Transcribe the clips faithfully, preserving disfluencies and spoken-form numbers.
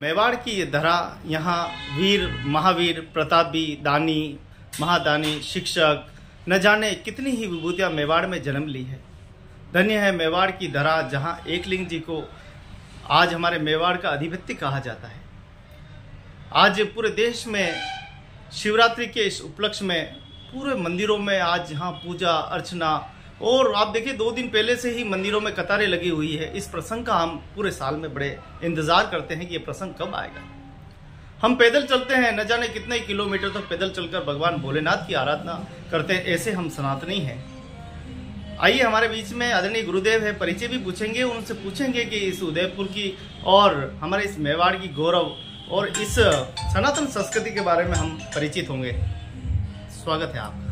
मेवाड़ की ये धरा यहाँ वीर महावीर प्रतापी दानी महादानी शिक्षक न जाने कितनी ही विभूतियाँ मेवाड़ में जन्म ली है। धन्य है मेवाड़ की धरा जहाँ एकलिंग जी को आज हमारे मेवाड़ का अधिपत्य कहा जाता है। आज पूरे देश में शिवरात्रि के इस उपलक्ष्य में पूरे मंदिरों में आज यहाँ पूजा अर्चना, और आप देखिए दो दिन पहले से ही मंदिरों में कतारें लगी हुई है। इस प्रसंग का हम पूरे साल में बड़े इंतजार करते हैं कि ये प्रसंग कब आएगा। हम पैदल चलते हैं, न जाने कितने किलोमीटर तक पैदल चलकर भगवान भोलेनाथ की आराधना करते हैं। ऐसे हम सनातनी हैं। आइए हमारे बीच में आदरणीय गुरुदेव है, परिचय भी पूछेंगे, उनसे पूछेंगे कि इस उदयपुर की और हमारे इस मेवाड़ की गौरव और इस सनातन संस्कृति के बारे में हम परिचित होंगे। स्वागत है आपका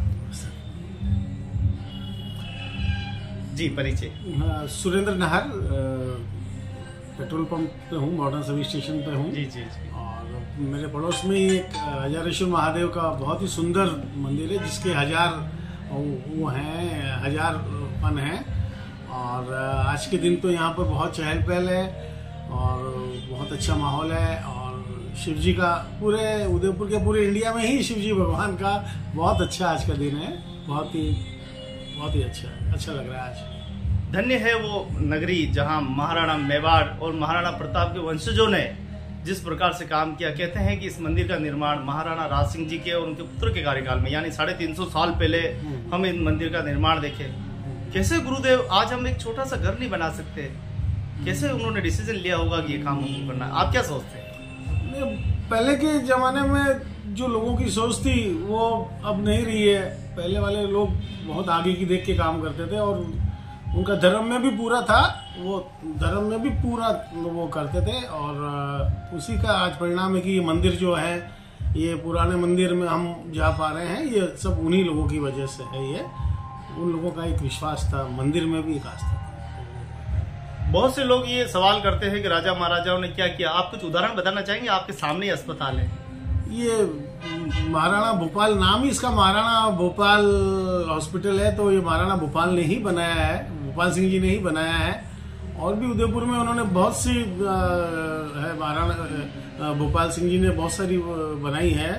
जी। परिचय सुरेंद्र नाहर, पेट्रोल पंप पे हूँ, मॉडर्न सर्विस स्टेशन पे हूँ जी जी जी। और मेरे पड़ोस में ही एक हजारेश्वर महादेव का बहुत ही सुंदर मंदिर है जिसके हजार वो हैं हजार फन हैं। और आज के दिन तो यहाँ पर बहुत चहल पहल है और बहुत अच्छा माहौल है। और शिव जी का पूरे उदयपुर के पूरे इंडिया में ही शिव जी भगवान का बहुत अच्छा आज का दिन है। बहुत ही बहुत ही अच्छा अच्छा लग रहा है आज। धन्य है वो नगरी जहाँ महाराणा मेवाड़ और महाराणा प्रताप के वंशजों ने जिस प्रकार से काम किया। कहते हैं कि इस मंदिर का निर्माण महाराणा राज सिंह जी के और उनके पुत्र के कार्यकाल में, यानी साढ़े तीन सौ साल पहले हम इन मंदिर का निर्माण देखे। कैसे गुरुदेव आज हम एक छोटा सा घर नहीं बना सकते, कैसे उन्होंने डिसीजन लिया होगा कि ये काम हमको करना है? आप क्या सोचते हैं? पहले के जमाने में जो लोगों की सोच थी वो अब नहीं रही है। पहले वाले लोग बहुत आगे की देख के काम करते थे और उनका धर्म में भी पूरा था, वो धर्म में भी पूरा वो करते थे। और उसी का आज परिणाम है कि ये मंदिर जो है, ये पुराने मंदिर में हम जा पा रहे हैं, ये सब उन्हीं लोगों की वजह से है। ये उन लोगों का एक विश्वास था, मंदिर में भी एक आस्था था। बहुत से लोग ये सवाल करते हैं कि राजा महाराजाओं ने क्या किया। आप कुछ उदाहरण बताना चाहेंगे? आपके सामने ही अस्पताल है। ये महाराणा भोपाल, नाम ही इसका महाराणा भोपाल हॉस्पिटल है, तो ये महाराणा भोपाल ने ही बनाया है, भोपाल सिंह जी ने ही बनाया है। और भी उदयपुर में उन्होंने बहुत सी है, महाराणा भोपाल सिंह जी ने बहुत सारी बनाई है।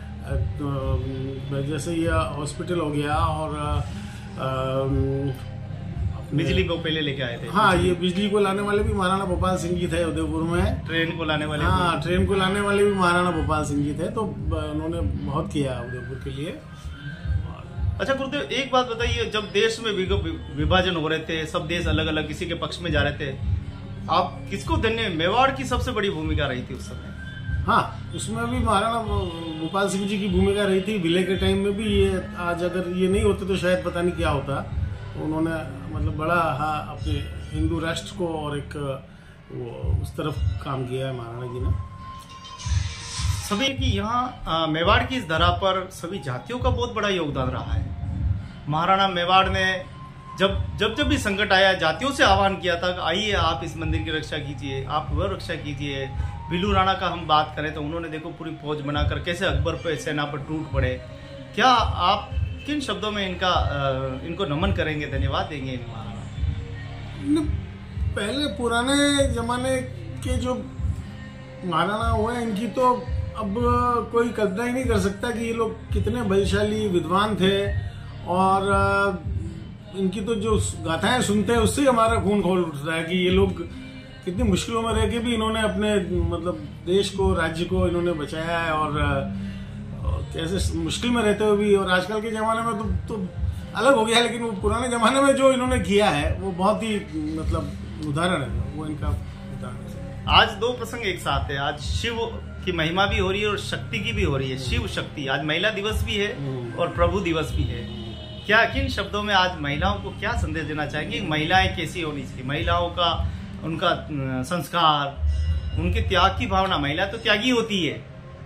तो जैसे ये हॉस्पिटल हो गया और आ, बिजली को पहले लेके आए थे। हाँ, ये बिजली को लाने वाले भी महाराणा भोपाल सिंह जी थे उदयपुर में। ट्रेन को लाने वाले, हाँ, ट्रेन को लाने वाले भी महाराणा भोपाल सिंह जी थे। तो उन्होंने बहुत किया उदयपुर के लिए। अच्छा गुरुदेव, एक बात बताइए, जब देश में विभाजन हो रहे थे, सब देश अलग अलग किसी के पक्ष में जा रहे थे, आप किसको धन्य? मेवाड़ की सबसे बड़ी भूमिका रही थी उस समय। हाँ, उसमें भी महाराणा भोपाल सिंह जी की भूमिका रही थी। विलय के टाइम में भी ये, आज अगर ये नहीं होते तो शायद पता नहीं क्या होता। तो उन्होंने मतलब बड़ा हाँ अपने हिंदू राष्ट्र को और एक वो उस तरफ काम किया है महाराणा जी ने। सभी की यहाँ मेवाड़ की इस धरा पर सभी जातियों का बहुत बड़ा योगदान रहा है। महाराणा मेवाड़ ने जब जब जब भी संकट आया, जातियों से आह्वान किया था कि आइए आप इस मंदिर की रक्षा कीजिए, आप वह रक्षा कीजिए। बिलू राणा का हम बात करें तो उन्होंने देखो पूरी फौज बनाकर कैसे अकबर पे सेना पर टूट पड़े। क्या आप किन शब्दों में इनका इनको नमन करेंगे, धन्यवाद देंगे इन महाराणा? पहले पुराने जमाने के जो महाराणा हुए, इनकी तो अब कोई कल्पना ही नहीं कर सकता कि ये लोग कितने बलशाली विद्वान थे। और इनकी तो जो गाथाएं सुनते हैं उससे हमारा खून खोल उठता है कि ये लोग कितनी मुश्किलों में रह के भी इन्होंने अपने मतलब देश को, राज्य को इन्होंने बचाया है। और कैसे मुश्किल में रहते हुए भी, और आजकल के ज़माने में तो, तो अलग हो गया है, लेकिन वो पुराने ज़माने में जो इन्होंने किया है वो बहुत ही मतलब उदाहरण है, वो इनका उदाहरण है। आज दो प्रसंग एक साथ है। आज शिव की महिमा भी हो रही है और शक्ति की भी हो रही है। शिव शक्ति, आज महिला दिवस भी है और प्रभु दिवस भी है। क्या किन शब्दों में आज महिलाओं को क्या संदेश देना चाहेंगे? महिलाएं कैसी होनी चाहिए, महिलाओं का उनका संस्कार, उनके त्याग की भावना। महिला तो त्यागी होती है।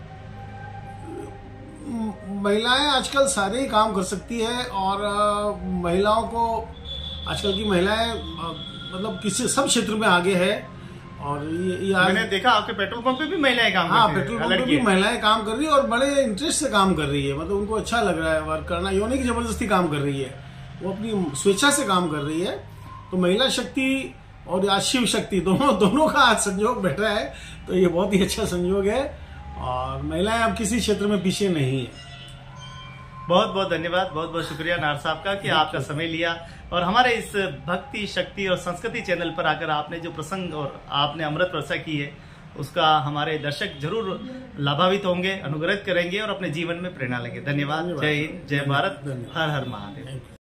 महिलाएं आजकल सारे ही काम कर सकती है। और महिलाओं को आजकल की महिलाएं मतलब किसी सब क्षेत्र में आगे है। और ये, ये मैंने देखा आपके पेट्रोल पंप पे भी महिलाएं काम हाँ, करती हैं। पेट्रोल पंप पे भी महिलाएं काम कर रही है और बड़े इंटरेस्ट से काम कर रही है। मतलब उनको अच्छा लग रहा है वर्क करना, ये नहीं कि जबरदस्ती काम कर रही है, वो अपनी स्वेच्छा से काम कर रही है। तो महिला शक्ति और आज शिव शक्ति दोनों दोनों का आज संयोग बैठा है, तो ये बहुत ही अच्छा संयोग है और महिलाएं अब किसी क्षेत्र में पीछे नहीं है। बहुत बहुत धन्यवाद, बहुत बहुत शुक्रिया नार साहब का कि आपका समय लिया और हमारे इस भक्ति शक्ति और संस्कृति चैनल पर आकर आपने जो प्रसंग और आपने अमृत वर्षा की है उसका हमारे दर्शक जरूर लाभान्वित होंगे, अनुग्रहित करेंगे और अपने जीवन में प्रेरणा लेंगे। धन्यवाद। जय हिंद, जय भारत, हर हर महादेव।